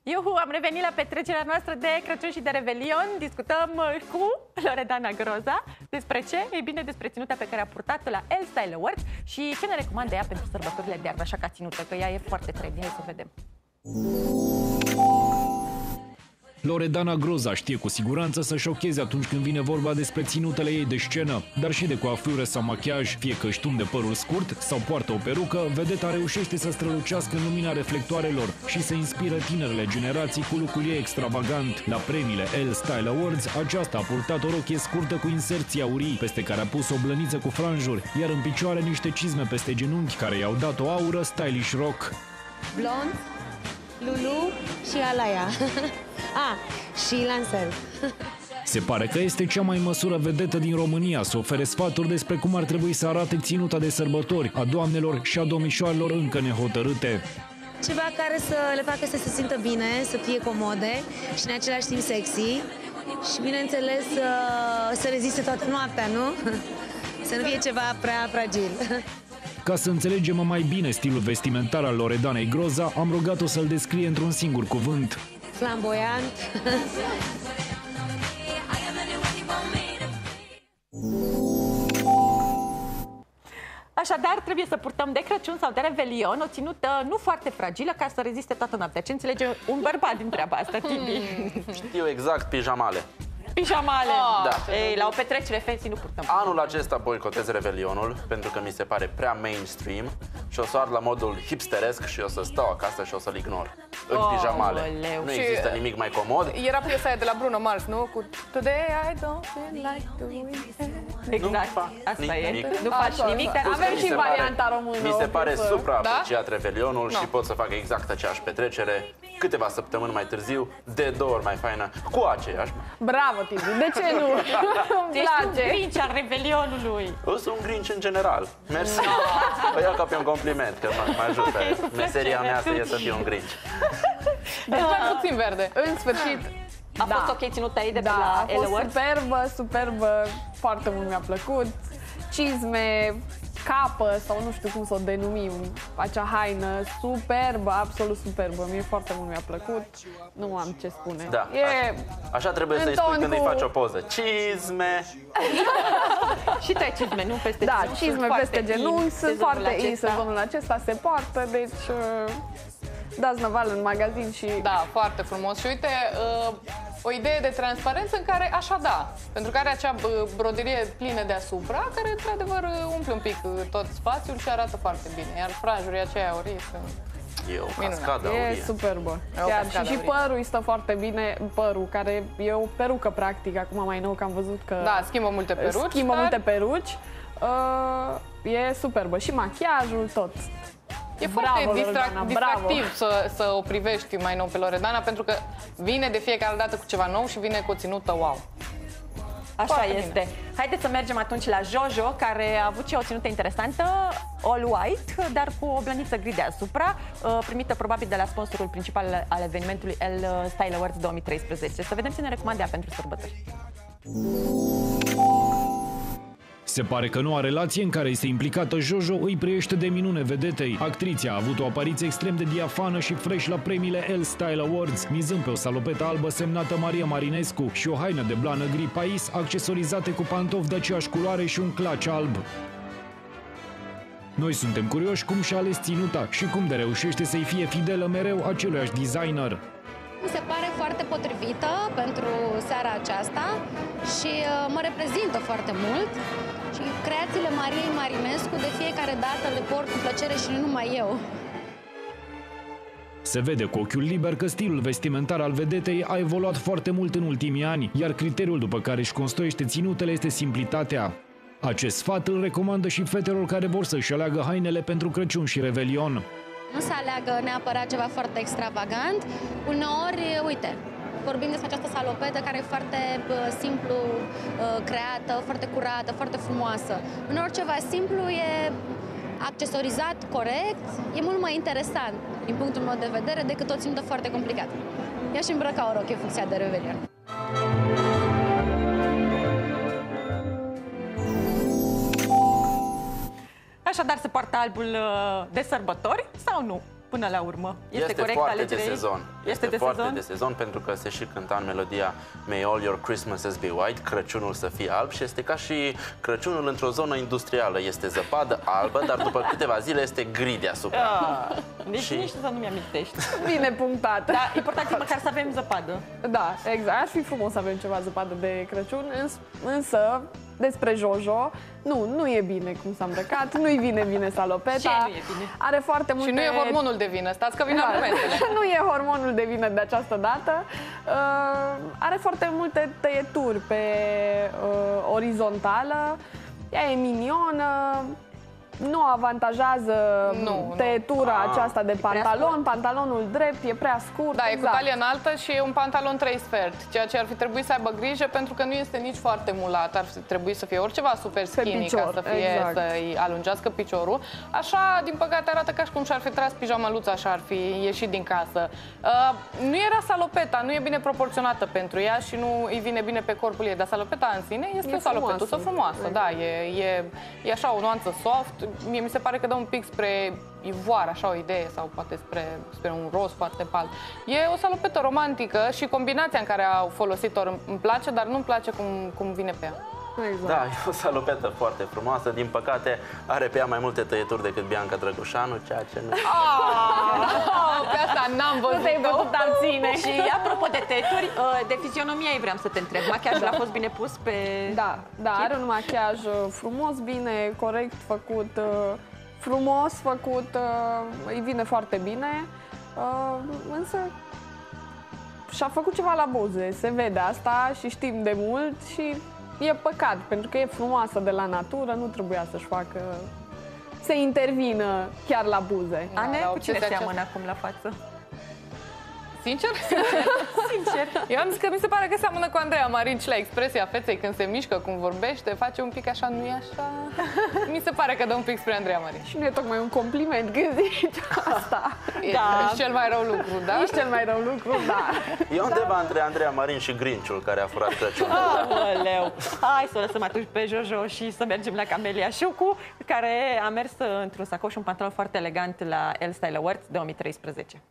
Iuhu, am revenit la petrecerea noastră de Crăciun și de Revelion. Discutăm cu Loredana Groza. Despre ce? Ei bine, despre ținuta pe care a purtat-o la Elle Style Awards și ce ne recomandă ea pentru sărbătorile de iarnă, așa ca ținută, că ea e foarte trendy. Hai să vedem. Loredana Groza știe cu siguranță să șocheze atunci când vine vorba despre ținutele ei de scenă, dar și de coafură sau machiaj, fie că își tunde părul scurt sau poartă o perucă, vedeta reușește să strălucească în lumina reflectoarelor și să inspiră tinerele generații cu look-ul ei extravagant. La premiile Elle Style Awards, aceasta a purtat o rochie scurtă cu inserții aurii, peste care a pus o blăniță cu franjuri, iar în picioare niște cizme peste genunchi care i-au dat o aură stylish rock. Blond, Lulu și Alaya. Și Lancel. Se pare că este cea mai măsură vedetă din România să ofere sfaturi despre cum ar trebui să arate ținuta de sărbători a doamnelor și a domnișoarelor încă nehotărâte. Ceva care să le facă să se simtă bine, să fie comode și în același timp sexy. Și bineînțeles să reziste toată noaptea, nu? Să nu fie ceva prea fragil. Ca să înțelegem mai bine stilul vestimentar al Loredanei Groza, am rugat-o să-l descrie într-un singur cuvânt. Flamboyant. Așadar, trebuie să purtăm de Crăciun sau de Revelion o ținută nu foarte fragilă ca să reziste toată noaptea. Ce înțelege un bărbat din treaba asta, Tibi? Știu exact, pijamale. Pijamale. Da. Ei, la o petrecere fancy nu purtăm. Anul acesta boicotez Revelionul pentru că mi se pare prea mainstream și o să ard la modul hipsteresc și o să stau acasă și o să-l ignor. În pijamale. Nu există nimic mai comod. Era piesa aia de la Bruno Mars, nu? Cu Today I don't feel like doing it. Exact, asta e. Nu faci nimic, dar avem și varianta română. Mi se pare supraapreciat Revelionul și No. pot să fac exact aceeași petrecere câteva săptămâni mai târziu, de 2 ori mai faină, cu aceeași. Bravo, Tibi, de ce nu? Îmi ești un place. grinch al Revelionului. Eu sunt un grinch în general. Mersi. O iau ca pe un compliment, că mă ajută. Meseria mea e să fiu un grinch. Deci mai puțin verde. În sfârșit, A fost ok ținuta ei de pe da, la a Elle fost Awards? superbă, foarte mult mi-a plăcut. Cizme, capă sau nu știu cum să o denumim, acea haină, superbă, absolut superbă. Mie foarte mult mi-a plăcut, nu am ce spune. Da, E așa trebuie în să-i spui ton când îi cu- faci o poză. Cizme! Și tu ai cizme, nu? Peste Da, genunchi. cizme Sunt peste foarte genunchi, in sunt sezonul foarte in acesta. sezonul acesta, se poartă, deci dați năval în magazin și... Da, foarte frumos. Și uite, o idee de transparență în care așa da, pentru că are acea broderie plină deasupra, care într-adevăr umple un pic tot spațiul și arată foarte bine. Iar franjurile aceia aurii sunt... E o Minunat. cascadă E aurie. superbă. E o Chiar, cascadă și aurie. părul îi stă foarte bine, părul, care e o perucă practic, acum mai nou că am văzut că Da, schimbă multe peruci. schimbă dar multe peruci. E superbă și machiajul, tot. E Bravo, foarte Loredana, distractiv să o privești mai nou pe Loredana, pentru că vine de fiecare dată cu ceva nou și vine cu o ținută wow. Așa Foarte este. Haideți să mergem atunci la Jojo, care a avut și o ținută interesantă, all white, dar cu o blăniță gri deasupra, primită probabil de la sponsorul principal al evenimentului Elle Style Awards 2013. Să vedem ce ne recomandă ea pentru sărbători. Se pare că noua relație în care este implicată Jojo îi priește de minune vedetei. Actrița a avut o apariție extrem de diafană și fresh la premiile Elle Style Awards, mizând pe o salopetă albă semnată Maria Marinescu și o haină de blană gri pais, accesorizate cu pantofi de aceeași culoare și un claci alb. Noi suntem curioși cum și-a ales ținuta și cum de reușește să-i fie fidelă mereu aceluiași designer. Mi se pare foarte potrivită pentru seara aceasta și mă reprezintă foarte mult. Și creațiile Mariei Marinescu de fiecare dată le port cu plăcere și nu numai eu. Se vede cu ochiul liber că stilul vestimentar al vedetei a evoluat foarte mult în ultimii ani, iar criteriul după care își construiește ținutele este simplitatea. Acest sfat îl recomandă și fetelor care vor să-și aleagă hainele pentru Crăciun și Revelion. Nu se aleagă neapărat ceva foarte extravagant. Uneori, uite, vorbim despre această salopetă care e foarte simplu creată, foarte curată, foarte frumoasă. Uneori ceva simplu e accesorizat corect, e mult mai interesant din punctul meu de vedere decât o ținută foarte complicată. I-aș îmbrăca o rochie în funcția de Revelion. Așadar, se poartă albul de sărbători sau nu? până la urmă. Este corect foarte alegerea de ei? sezon. Este foarte de sezon pentru că se și cânta în melodia May all your Christmases be white, Crăciunul să fie alb, și este ca și Crăciunul într-o zonă industrială. Este zăpadă albă, dar după câteva zile este gri deasupra. Deci nici să nu mi-amintești. Bine punctat. Dar important e măcar să avem zăpadă. Da, exact. Ar fi frumos să avem ceva zăpadă de Crăciun, însă despre Jojo, nu e bine cum s-a îmbrăcat, nu-i vine bine salopeta. Ce nu e bine? Are foarte multe... Și nu e hormonul de vină, stați că vin argumentele. Nu e hormonul de vină de această dată. Are foarte multe tăieturi pe orizontală, ea e minionă, nu avantajează tăietura aceasta de pantalon, pantalonul drept, e prea scurt. Da, e cu talie înaltă și e un pantalon 3 sfert, ceea ce ar fi trebuit să aibă grijă pentru că nu este nici foarte mulat, ar trebui să fie oriceva super skinny ca să fie, să-i alungească piciorul. Așa, din păcate, arată ca și cum și-ar fi tras pijamaluța și ar fi ieșit din casă. Nu era salopeta, nu e bine proporționată pentru ea și nu îi vine bine pe corpul ei, dar salopeta în sine este o salopetusă frumoasă, da, e așa o nuanță soft. Mie mi se pare că dă un pic spre ivoare, așa o idee, sau poate spre un roz foarte pal. E o salopetă romantică și combinația în care au folosit-o îmi place, dar nu-mi place cum vine pe ea. Exact. Da, e o salopetă foarte frumoasă. Din păcate, are pe ea mai multe tăieturi decât Bianca Drăgușanu, ceea ce nu... Pe asta n-am văzut abține. Și apropo de tăieturi, de fizionomia ei vreau să te întreb. Machiajul a fost bine pus pe... Da, are un machiaj frumos, bine, corect făcut, frumos făcut, îi vine foarte bine, însă și-a făcut ceva la buze, se vede asta și știm de mult și e păcat, pentru că e frumoasă de la natură, nu trebuia să-și facă, să intervină chiar la buze. Ane, cu cine seamănă acum la față? Sincer? Sincer. Eu am zis că mi se pare că seamănă cu Andreea Marin și la expresia feței când se mișcă, cum vorbește, face un pic așa, nu e așa? Mi se pare că dă un pic spre Andreea Marin. Și nu e tocmai un compliment când zici asta. Da. E cel mai rău lucru, da? Ești cel mai rău lucru, da. E undeva între Andreea Marin și Grinciul care a furat Crăciunul. Aoleu! Hai să o lăsăm atunci pe Jojo și să mergem la Camelia Șucu, care a mers într-un sacou și un pantalon foarte elegant la Elle Style Awards 2013.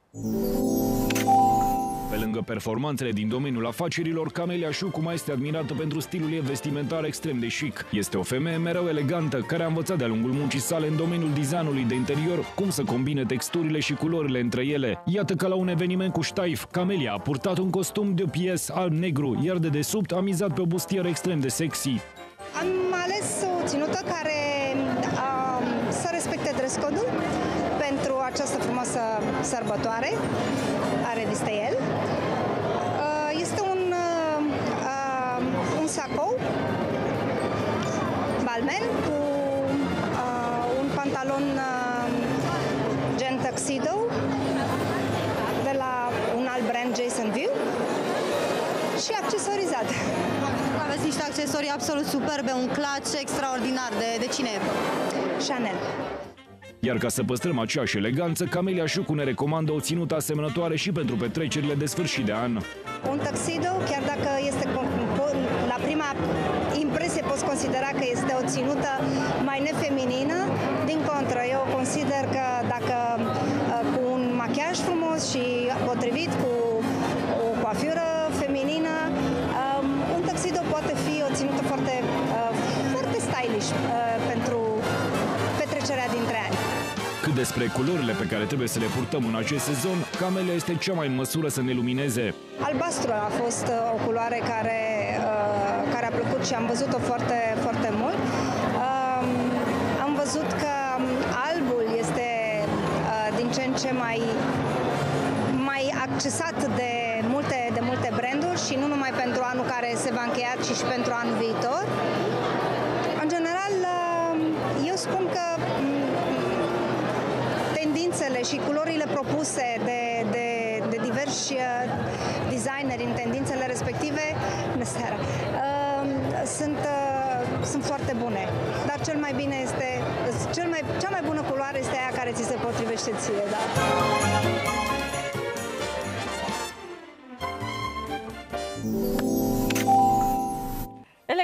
Pe lângă performanțele din domeniul afacerilor, Camelia Șucu mai este admirată pentru stilul ei vestimentar extrem de chic. Este o femeie mereu elegantă, care a învățat de-a lungul muncii sale în domeniul designului de interior cum să combine texturile și culorile între ele. Iată că la un eveniment cu Ștaif, Camelia a purtat un costum de pies alb-negru, iar de desubt a mizat pe o bustieră extrem de sexy. Am ales o ținută care să respecte dress code-ul pentru această frumoasă sărbătoare a revistei Elle. Este un sacou balmen cu un pantalon gen tuxedo de la un alt brand, Jason View, și accesorizat. Aveți niște accesorii absolut superbe, un clutch extraordinar. De cine e? Chanel. Iar ca să păstrăm aceeași eleganță, Camelia Șucu ne recomandă o ținută asemănătoare și pentru petrecerile de sfârșit de an. Un tuxedo, chiar dacă este la prima impresie poți considera că este o ținută mai nefeminină, din contră, eu consider că dacă cu un machiaj frumos și potrivit, cu o coafură feminină, un tuxedo poate fi o ținută foarte, foarte stylish pentru petrecerea dintre ani. Cât despre culorile pe care trebuie să le purtăm în acest sezon, Camelia este cea mai în măsură să ne lumineze. Albastru a fost o culoare care a plăcut și am văzut-o foarte, foarte mult. Am văzut că albul este din ce în ce mai accesat de multe branduri și nu numai pentru anul care se va încheia, ci și pentru anul viitor. În general, eu spun că tendințele și culorile propuse de diversi designeri în tendințele respective sunt foarte bune. Dar cel mai bine este, cea mai bună culoare este aia care ți se potrivește ție, da.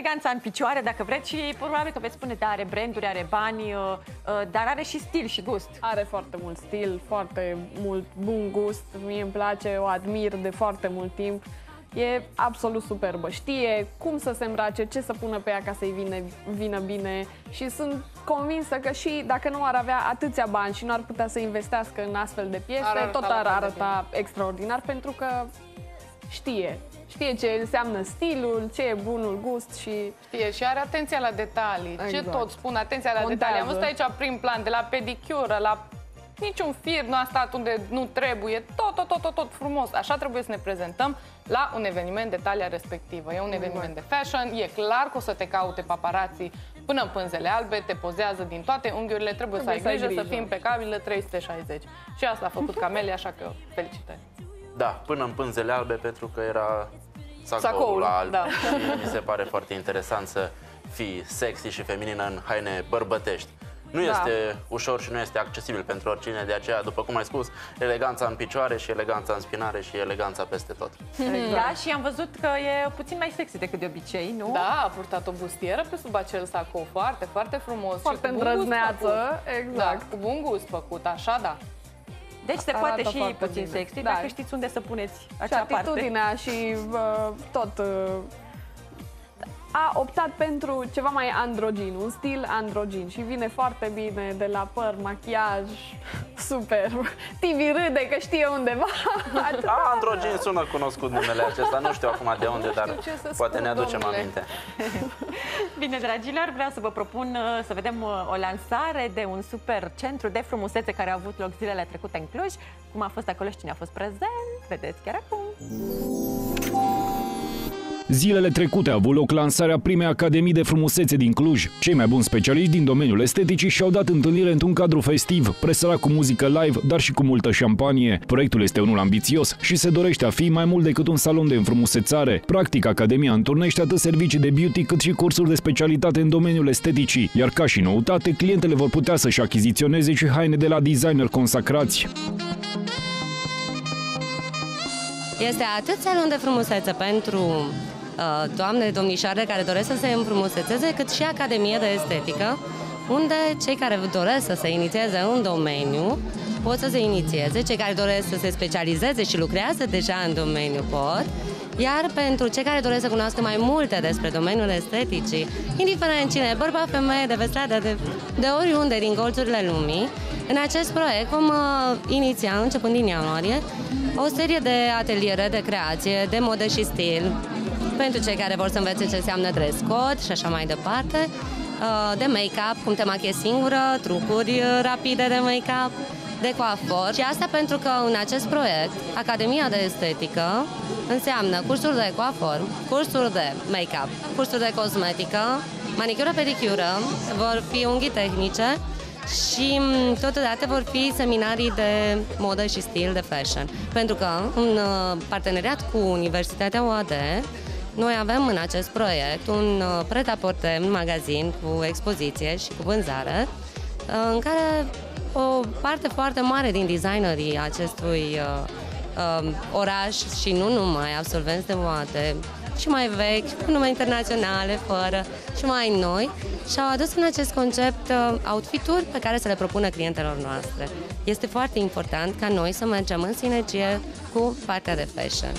eleganța în picioare, dacă vreți, și probabil că veți spune, da, are branduri, are bani, dar are și stil și gust. Are foarte mult stil, foarte mult bun gust, mie îmi place, o admir de foarte mult timp. E absolut superbă, știe cum să se îmbrace, ce să pună pe ea ca să-i vină bine și sunt convinsă că și dacă nu ar avea atâția bani și nu ar putea să investească în astfel de piese, tot ar arăta extraordinar, pentru că știe ce înseamnă stilul, ce e bunul gust și... Știe și are atenția la detalii. Exact. Ce tot spun, atenția la detalii. Am văzut aici prin plan, de la pedicură, la niciun fir nu a stat unde nu trebuie, tot frumos. Așa trebuie să ne prezentăm la un eveniment de talia respectivă. E un eveniment de fashion, e clar că o să te caute paparații până în pânzele albe, te pozează din toate unghiurile, trebuie să ai grijă să fii impecabilă 360. Și asta a făcut Camelia, așa că felicitări. Da, până în pânzele albe, pentru că era sacoul alb. Da. Și mi se pare foarte interesant să fii sexy și feminină în haine bărbătești. Nu este ușor și nu este accesibil pentru oricine, de aceea, după cum ai spus, eleganța în picioare și eleganța în spinare și eleganța peste tot. Da, și am văzut că e puțin mai sexy decât de obicei, nu? Da, a purtat o bustieră pe sub acel sacou, foarte, foarte frumos. Foarte îndrăzneață, exact. Da, cu bun gust făcut, așa, da. Deci se poate și puțin sexy, dacă știți unde să puneți acea parte. Și atitudinea și tot... A optat pentru ceva mai androgin, un stil androgin și vine foarte bine de la păr, machiaj, super. Tibi râde că știe undeva. Androgin sună cunoscut numele acesta, nu știu acum de unde, dar poate ne aducem aminte. Bine, dragilor, vreau să vă propun să vedem o lansare de un super centru de frumusețe care a avut loc zilele trecute în Cluj. Cum a fost acolo și cine a fost prezent, vedeți chiar acum. Zilele trecute a avut loc lansarea primei Academii de Frumusețe din Cluj. Cei mai buni specialiști din domeniul esteticii și-au dat întâlnire într-un cadru festiv, presărat cu muzică live, dar și cu multă șampanie. Proiectul este unul ambițios și se dorește a fi mai mult decât un salon de înfrumusețare. Practic, Academia înturnește atât servicii de beauty cât și cursuri de specialitate în domeniul esteticii, iar ca și noutate, clientele vor putea să-și achiziționeze și haine de la designer consacrați. Este atât salon de frumusețe pentru doamne, domnișoare care doresc să se înfrumusețeze, cât și Academie de Estetică, unde cei care doresc să se inițieze în domeniu pot să se inițieze, cei care doresc să se specializeze și lucrează deja în domeniu pot, iar pentru cei care doresc să cunoască mai multe despre domeniul esteticii, indiferent cine, bărbat, femeie, de pe stradă, de oriunde din colțurile lumii, în acest proiect vom iniția, începând din ianuarie, o serie de ateliere de creație, de modă și stil, pentru cei care vor să învețe ce înseamnă dress code și așa mai departe, de make-up, cum te machiezi singură, trucuri rapide de make-up, de coafor. Și asta pentru că în acest proiect, Academia de Estetică înseamnă cursuri de coafor, cursuri de make-up, cursuri de cosmetică, manicură, pedicură, vor fi unghii tehnice și totodată vor fi seminarii de modă și stil de fashion. Pentru că în parteneriat cu Universitatea UAD, noi avem în acest proiect un pret-a-porter, un magazin cu expoziție și cu vânzare, în care o parte foarte mare din designerii acestui oraș și nu numai absolvenți de UAD, și mai vechi, cu nume internaționale, fără, și mai noi, și-au adus în acest concept outfit-uri pe care să le propună clientelor noastre. Este foarte important ca noi să mergem în sinergie cu partea de fashion.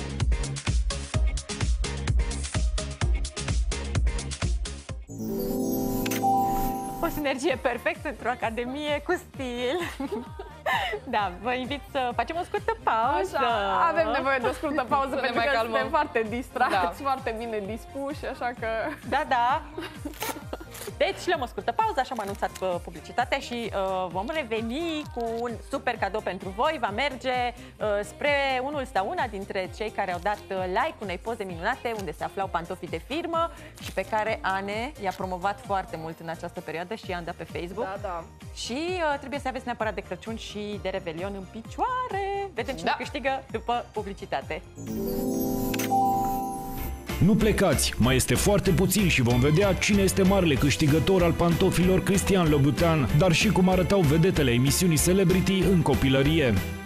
O sinergie perfectă într-o academie cu stil. Da, vă invit să facem o scurtă pauză. Așa, avem nevoie de o scurtă pauză pentru că suntem foarte distrați, foarte bine dispuși, așa că... Da. Deci luăm o scurtă pauză, așa am anunțat publicitatea și vom reveni cu un super cadou pentru voi. Va merge spre unul sau una dintre cei care au dat like unei poze minunate unde se aflau pantofii de firmă și pe care Ane i-a promovat foarte mult în această perioadă și i-am dat pe Facebook. Da. Și trebuie să aveți neapărat de Crăciun și de Revelion în picioare. Vedem cine câștigă după publicitate. Nu plecați, mai este foarte puțin și vom vedea cine este marele câștigător al pantofilor Christian Louboutin, dar și cum arătau vedetele emisiunii Celebrity în copilărie.